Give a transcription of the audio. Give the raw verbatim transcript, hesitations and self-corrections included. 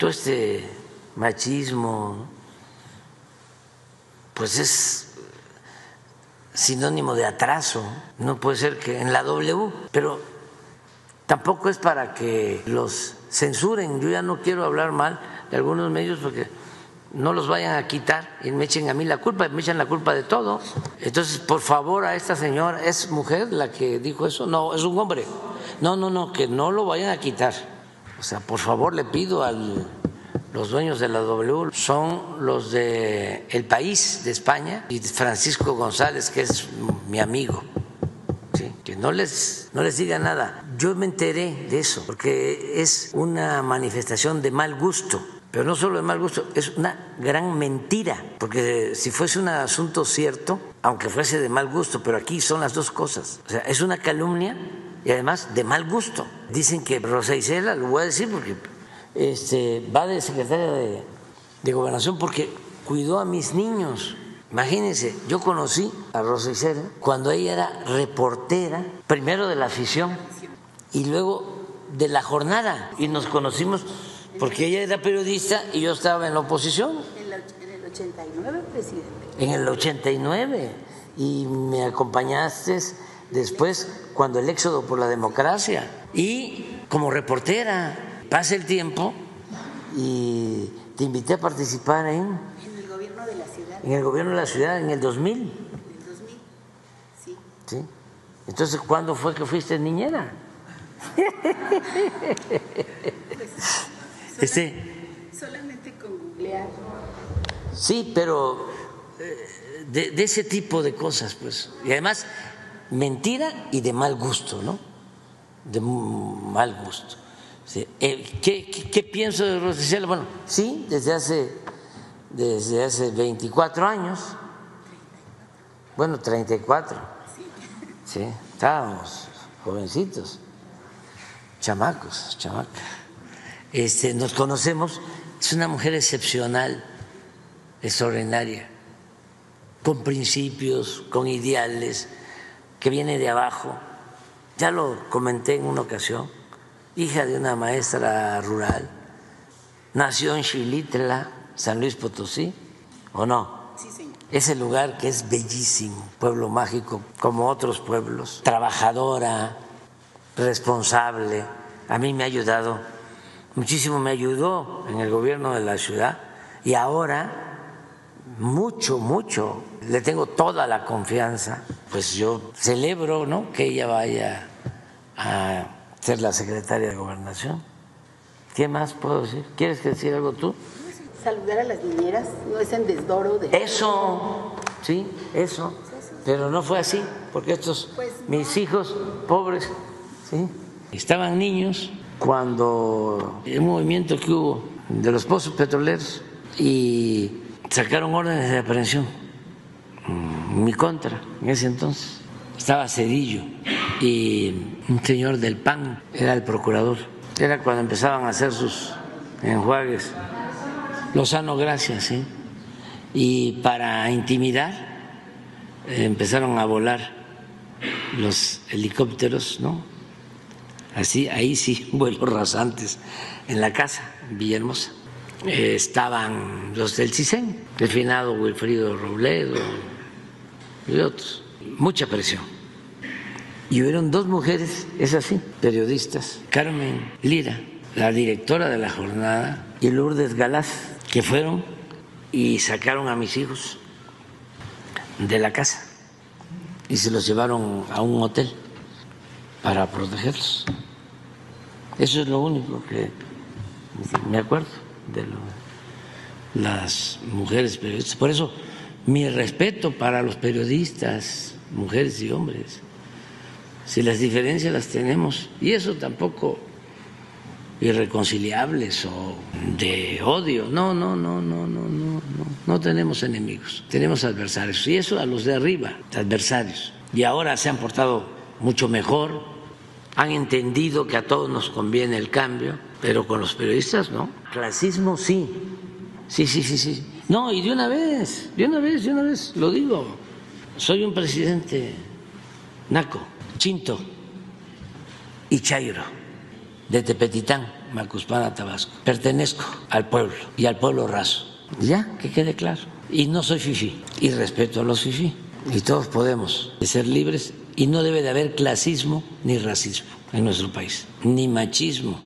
todo este machismo, pues es sinónimo de atraso. No puede ser que en la W, pero tampoco es para que los censuren. Yo ya no quiero hablar mal de algunos medios porque no los vayan a quitar y me echen a mí la culpa, me echan la culpa de todo. Entonces, por favor, a esta señora, ¿es mujer la que dijo eso? No, es un hombre. No, no, no, que no lo vayan a quitar. O sea, por favor, le pido a los dueños de la W, son los de El País de España y Francisco González, que es mi amigo. Sí, que no les, no les diga nada. Yo me enteré de eso porque es una manifestación de mal gusto, pero no solo de mal gusto, es una gran mentira, porque si fuese un asunto cierto, aunque fuese de mal gusto, pero aquí son las dos cosas. O sea, es una calumnia y además de mal gusto. Dicen que Rosa Isela, lo voy a decir porque este, va de secretaria de, de Gobernación porque cuidó a mis niños. Imagínense, yo conocí a Rosa Isela cuando ella era reportera, primero de La Afición y luego de La Jornada, y nos conocimos porque ella era periodista y yo estaba en la oposición. En el ochenta y nueve, presidente. En el ochenta y nueve, y me acompañaste después cuando el éxodo por la democracia, y como reportera. Pasa el tiempo y te invité a participar en en el gobierno de la ciudad en el dos mil. En el dos mil, sí. Sí. Entonces, ¿cuándo fue que fuiste niñera? Pues, este, solamente con googlear. Sí, pero de, de ese tipo de cosas, pues. Y además, mentira y de mal gusto, ¿no? De mal gusto. Sí. ¿Qué, qué, ¿Qué pienso de Rosa Isela? Bueno, sí, desde hace... desde hace veinticuatro años, bueno, treinta y cuatro, sí, estábamos jovencitos, chamacos, chamacas. Este, nos conocemos, es una mujer excepcional, extraordinaria, con principios, con ideales, que viene de abajo. Ya lo comenté en una ocasión, hija de una maestra rural, nació en Xilitla, San Luis Potosí, ¿o no? Sí, señor. Ese lugar que es bellísimo, pueblo mágico, como otros pueblos, trabajadora, responsable. A mí me ha ayudado, muchísimo me ayudó en el gobierno de la ciudad y ahora mucho, mucho, le tengo toda la confianza. Pues yo celebro, ¿no?, que ella vaya a ser la secretaria de Gobernación. ¿Qué más puedo decir? ¿Quieres decir algo tú? Saludar a las niñeras, no es en desdoro de... Eso, sí, eso, pero no fue así, porque estos, pues no. Mis hijos pobres, sí, estaban niños cuando el movimiento que hubo de los pozos petroleros y sacaron órdenes de aprehensión en mi contra en ese entonces. Estaba Cedillo y un señor del P A N era el procurador. Era cuando empezaban a hacer sus enjuagues. Lozano Gracias, sí. Y para intimidar eh, empezaron a volar los helicópteros, ¿no? Así, ahí sí, vuelos rasantes en la casa, en Villahermosa. Eh, estaban los del CISEN, el finado Wilfrido Robledo y otros. Mucha presión. Y hubieron dos mujeres, es así, periodistas, Carmen Lira, la directora de La Jornada, y Lourdes Galaz, que fueron y sacaron a mis hijos de la casa y se los llevaron a un hotel para protegerlos. Eso es lo único que me acuerdo de lo, las mujeres periodistas. Por eso mi respeto para los periodistas, mujeres y hombres. Si las diferencias las tenemos, y eso tampoco irreconciliables o de odio. No, no, no, no, no, no, no. No tenemos enemigos, tenemos adversarios. Y eso a los de arriba, adversarios. Y ahora se han portado mucho mejor, han entendido que a todos nos conviene el cambio, pero con los periodistas no. Clasismo sí, sí, sí, sí, sí. No, y de una vez, de una vez, de una vez, lo digo. Soy un presidente naco, chinto y chairo de Tepetitán. Macuspana, Tabasco. Pertenezco al pueblo y al pueblo raso. Ya, que quede claro. Y no soy fifí y respeto a los fifí. Y todos podemos ser libres y no debe de haber clasismo ni racismo en nuestro país, ni machismo.